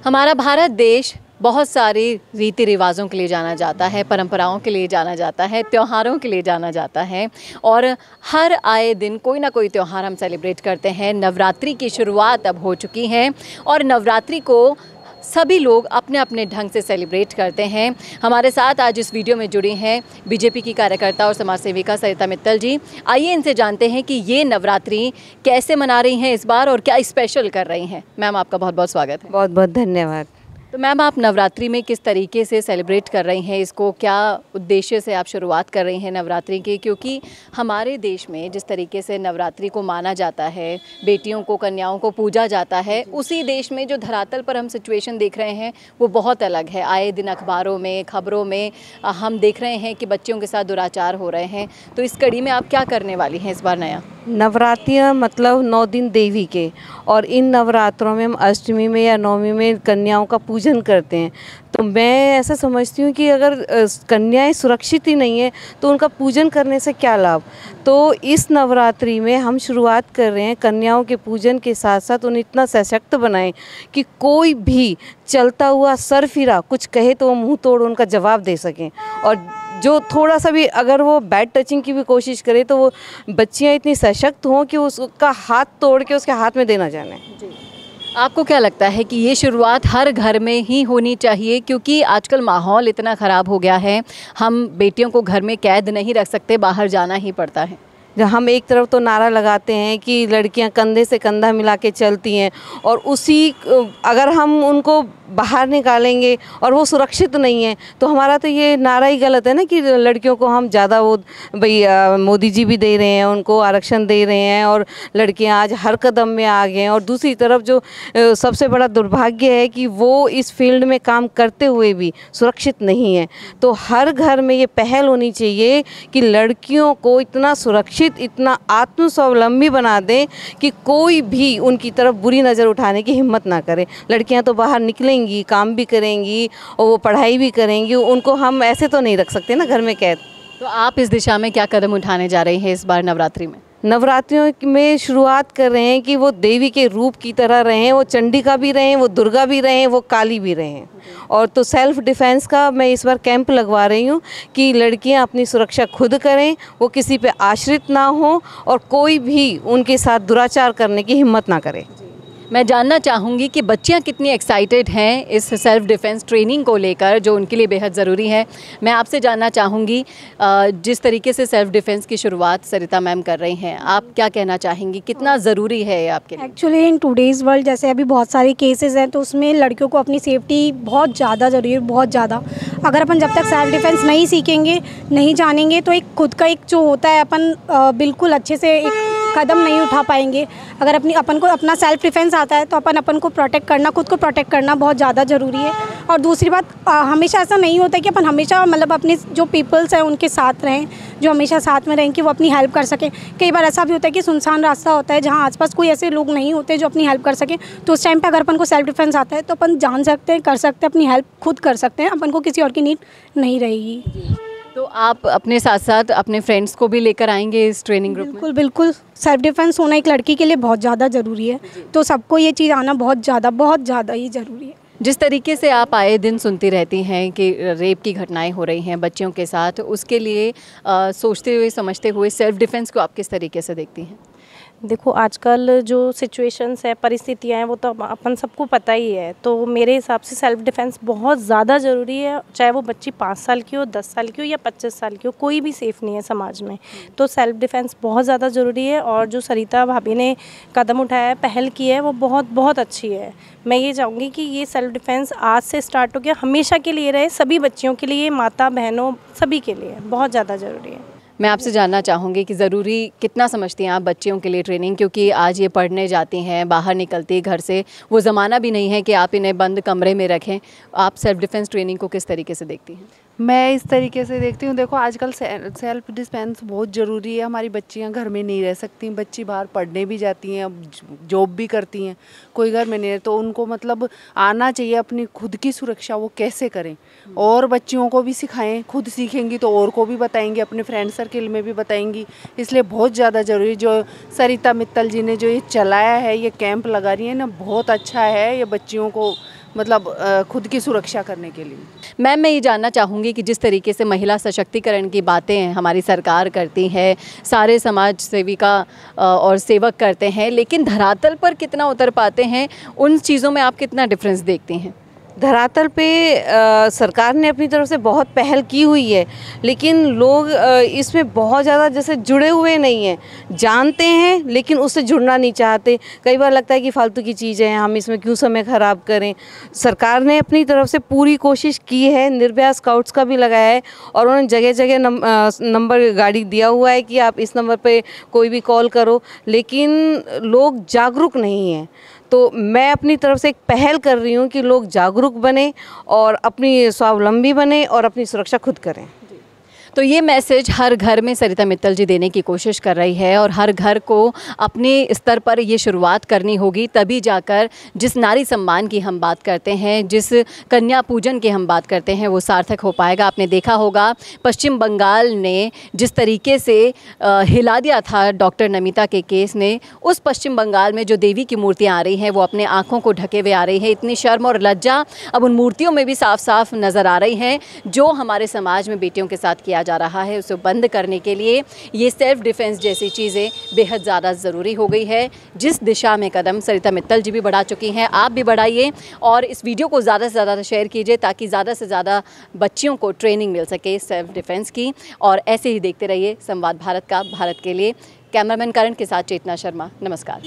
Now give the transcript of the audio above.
हमारा भारत देश बहुत सारी रीति रिवाज़ों के लिए जाना जाता है, परंपराओं के लिए जाना जाता है, त्योहारों के लिए जाना जाता है और हर आए दिन कोई ना कोई त्यौहार हम सेलिब्रेट करते हैं। नवरात्रि की शुरुआत अब हो चुकी है और नवरात्रि को सभी लोग अपने अपने ढंग से सेलिब्रेट करते हैं। हमारे साथ आज इस वीडियो में जुड़ी हैं बीजेपी की कार्यकर्ता और समाज सेविका सरिता मित्तल जी। आइए इनसे जानते हैं कि ये नवरात्रि कैसे मना रही हैं इस बार और क्या स्पेशल कर रही हैं। मैम, आपका बहुत बहुत स्वागत है। बहुत बहुत धन्यवाद। तो मैम, आप नवरात्रि में किस तरीके से सेलिब्रेट कर रही हैं इसको, क्या उद्देश्य से आप शुरुआत कर रही हैं नवरात्रि की? क्योंकि हमारे देश में जिस तरीके से नवरात्रि को माना जाता है, बेटियों को, कन्याओं को पूजा जाता है, उसी देश में जो धरातल पर हम सिचुएशन देख रहे हैं वो बहुत अलग है। आए दिन अखबारों में, खबरों में हम देख रहे हैं कि बच्चियों के साथ दुराचार हो रहे हैं। तो इस कड़ी में आप क्या करने वाली हैं इस बार नया? नवरात्रियाँ मतलब 9 दिन देवी के, और इन नवरात्रों में हम अष्टमी में या नवमी में कन्याओं का पूजन करते हैं। तो मैं ऐसा समझती हूँ कि अगर कन्याएं सुरक्षित ही नहीं है तो उनका पूजन करने से क्या लाभ। तो इस नवरात्रि में हम शुरुआत कर रहे हैं कन्याओं के पूजन के साथ साथ उन्हें इतना सशक्त बनाएं कि कोई भी चलता हुआ सरफिरा कुछ कहे तो वो मुँह तोड़ उनका जवाब दे सकें, और जो थोड़ा सा भी अगर वो बैड टचिंग की भी कोशिश करे तो वो बच्चियां इतनी सशक्त हों कि उसका हाथ तोड़ के उसके हाथ में देना जाने। जी, आपको क्या लगता है कि ये शुरुआत हर घर में ही होनी चाहिए? क्योंकि आजकल माहौल इतना ख़राब हो गया है, हम बेटियों को घर में कैद नहीं रख सकते, बाहर जाना ही पड़ता है। जब हम एक तरफ तो नारा लगाते हैं कि लड़कियां कंधे से कंधा मिला के चलती हैं, और उसी अगर हम उनको बाहर निकालेंगे और वो सुरक्षित नहीं है तो हमारा तो ये नारा ही गलत है ना, कि लड़कियों को हम ज़्यादा वो भाई मोदी जी भी दे रहे हैं, उनको आरक्षण दे रहे हैं और लड़कियां आज हर कदम में आ गए हैं। और दूसरी तरफ जो सबसे बड़ा दुर्भाग्य है कि वो इस फील्ड में काम करते हुए भी सुरक्षित नहीं है। तो हर घर में ये पहल होनी चाहिए कि लड़कियों को इतना सुरक्षित, इतना आत्मस्वावलंबी बना दें कि कोई भी उनकी तरफ बुरी नज़र उठाने की हिम्मत ना करे। लड़कियां तो बाहर निकलेंगी, काम भी करेंगी और वो पढ़ाई भी करेंगी, उनको हम ऐसे तो नहीं रख सकते ना घर में कैद। तो आप इस दिशा में क्या कदम उठाने जा रही हैं इस बार नवरात्रि में? नवरात्रियों में शुरुआत कर रहे हैं कि वो देवी के रूप की तरह रहें, वो चंडिका भी रहें, वो दुर्गा भी रहें, वो काली भी रहें। और तो सेल्फ डिफेंस का मैं इस बार कैंप लगवा रही हूँ कि लड़कियां अपनी सुरक्षा खुद करें, वो किसी पे आश्रित ना हो और कोई भी उनके साथ दुराचार करने की हिम्मत ना करे। मैं जानना चाहूँगी कि बच्चियाँ कितनी एक्साइटेड हैं इस सेल्फ डिफेंस ट्रेनिंग को लेकर, जो उनके लिए बेहद ज़रूरी है। मैं आपसे जानना चाहूँगी, जिस तरीके से सेल्फ डिफेंस की शुरुआत सरिता मैम कर रही हैं, आप क्या कहना चाहेंगी, कितना ज़रूरी है ये आपके लिए? एक्चुअली इन टुडेज़ वर्ल्ड जैसे अभी बहुत सारे केसेस हैं, तो उसमें लड़कियों को अपनी सेफ्टी बहुत ज़्यादा ज़रूरी है, बहुत ज़्यादा। अगर अपन जब तक सेल्फ डिफेंस नहीं सीखेंगे, नहीं जानेंगे, तो एक खुद का एक जो होता है, अपन बिल्कुल अच्छे से एक कदम नहीं उठा पाएंगे। अगर अपन को अपना सेल्फ डिफेंस आता है तो अपन को प्रोटेक्ट करना, खुद को प्रोटेक्ट करना बहुत ज़्यादा ज़रूरी है। और दूसरी बात, हमेशा ऐसा नहीं होता कि अपन हमेशा मतलब अपने जो पीपल्स हैं उनके साथ रहें, जो हमेशा साथ में रहें कि वो अपनी हेल्प कर सकें। कई बार ऐसा भी होता है कि सुनसान रास्ता होता है जहाँ आसपास कोई ऐसे लोग नहीं होते जो अपनी हेल्प कर सकें, तो उस टाइम पे अगर अपन को सेल्फ डिफेंस आता है तो अपन जान सकते हैं, कर सकते हैं, अपनी हेल्प खुद कर सकते हैं, अपन को किसी और की नीड नहीं रहेगी। तो आप अपने साथ साथ अपने फ्रेंड्स को भी लेकर आएंगे इस ट्रेनिंग ग्रुप में? बिल्कुल बिल्कुल, सेल्फ डिफेंस होना एक लड़की के लिए बहुत ज़्यादा ज़रूरी है, तो सबको ये चीज़ आना बहुत ज़्यादा ही ज़रूरी है। जिस तरीके से आप आए दिन सुनती रहती हैं कि रेप की घटनाएं हो रही हैं बच्चियों के साथ, उसके लिए सोचते हुए, समझते हुए सेल्फ डिफेंस को आप किस तरीके से देखती हैं? देखो, आजकल जो सिचुएशंस है, परिस्थितियाँ हैं, वो तो अपन सबको पता ही है। तो मेरे हिसाब से सेल्फ डिफेंस बहुत ज़्यादा ज़रूरी है, चाहे वो बच्ची 5 साल की हो, 10 साल की हो या 25 साल की हो, कोई भी सेफ़ नहीं है समाज में। तो सेल्फ डिफेंस बहुत ज़्यादा ज़रूरी है, और जो सरिता भाभी ने कदम उठाया है, पहल की है, वो बहुत बहुत अच्छी है। मैं ये चाहूँगी कि ये सेल्फ डिफेंस आज से स्टार्ट हो गया, हमेशा के लिए रहे, सभी बच्चियों के लिए, माता बहनों सभी के लिए बहुत ज़्यादा ज़रूरी है। मैं आपसे जानना चाहूँगी कि ज़रूरी कितना समझती हैं आप बच्चियों के लिए ट्रेनिंग? क्योंकि आज ये पढ़ने जाती हैं, बाहर निकलती है घर से, वो ज़माना भी नहीं है कि आप इन्हें बंद कमरे में रखें। आप सेल्फ डिफेंस ट्रेनिंग को किस तरीके से देखती हैं? मैं इस तरीके से देखती हूँ, देखो आजकल सेल्फ डिफेंस बहुत ज़रूरी है। हमारी बच्चियाँ घर में नहीं रह सकती, बच्ची बाहर पढ़ने भी जाती हैं, अब जॉब भी करती हैं, कोई घर में नहीं है, तो उनको मतलब आना चाहिए अपनी खुद की सुरक्षा वो कैसे करें, और बच्चियों को भी सिखाएं। खुद सीखेंगी तो और को भी बताएंगी, अपने फ्रेंड सर्किल में भी बताएंगी। इसलिए बहुत ज़्यादा ज़रूरी, जो सरिता मित्तल जी ने जो ये चलाया है, ये कैंप लगा रही है ना, बहुत अच्छा है। ये बच्चियों को मतलब खुद की सुरक्षा करने के लिए। मैम, मैं ये जानना चाहूँगी कि जिस तरीके से महिला सशक्तिकरण की बातें हमारी सरकार करती है, सारे समाज सेविका और सेवक करते हैं, लेकिन धरातल पर कितना उतर पाते हैं, उन चीज़ों में आप कितना डिफरेंस देखती हैं? धरातल पे सरकार ने अपनी तरफ से बहुत पहल की हुई है, लेकिन लोग इसमें बहुत ज़्यादा जैसे जुड़े हुए नहीं हैं, जानते हैं लेकिन उससे जुड़ना नहीं चाहते। कई बार लगता है कि फालतू की चीज़ है, हम इसमें क्यों समय ख़राब करें। सरकार ने अपनी तरफ से पूरी कोशिश की है, निर्भया स्काउट्स का भी लगाया है और उन्होंने जगह जगह नंबर गाड़ी दिया हुआ है कि आप इस नंबर पे कोई भी कॉल करो, लेकिन लोग जागरूक नहीं हैं। तो मैं अपनी तरफ से एक पहल कर रही हूँ कि लोग जागरूक बने और अपनी स्वावलंबी बने और अपनी सुरक्षा खुद करें। तो ये मैसेज हर घर में सरिता मित्तल जी देने की कोशिश कर रही है और हर घर को अपने स्तर पर ये शुरुआत करनी होगी, तभी जाकर जिस नारी सम्मान की हम बात करते हैं, जिस कन्या पूजन की हम बात करते हैं, वो सार्थक हो पाएगा। आपने देखा होगा पश्चिम बंगाल ने जिस तरीके से हिला दिया था डॉक्टर नमिता के केस ने, उस पश्चिम बंगाल में जो देवी की मूर्तियाँ आ रही हैं वो अपने आँखों को ढके हुए आ रही है। इतनी शर्म और लज्जा अब उन मूर्तियों में भी साफ साफ नज़र आ रही हैं। जो हमारे समाज में बेटियों के साथ किया जा रहा है उसे बंद करने के लिए ये सेल्फ डिफेंस जैसी चीज़ें बेहद ज़्यादा ज़रूरी हो गई है। जिस दिशा में कदम सरिता मित्तल जी भी बढ़ा चुकी हैं, आप भी बढ़ाइए और इस वीडियो को ज़्यादा से ज़्यादा शेयर कीजिए ताकि ज़्यादा से ज़्यादा बच्चियों को ट्रेनिंग मिल सके सेल्फ डिफेंस की। और ऐसे ही देखते रहिए संवाद भारत का, भारत के लिए। कैमरामैन करण के साथ चेतना शर्मा, नमस्कार।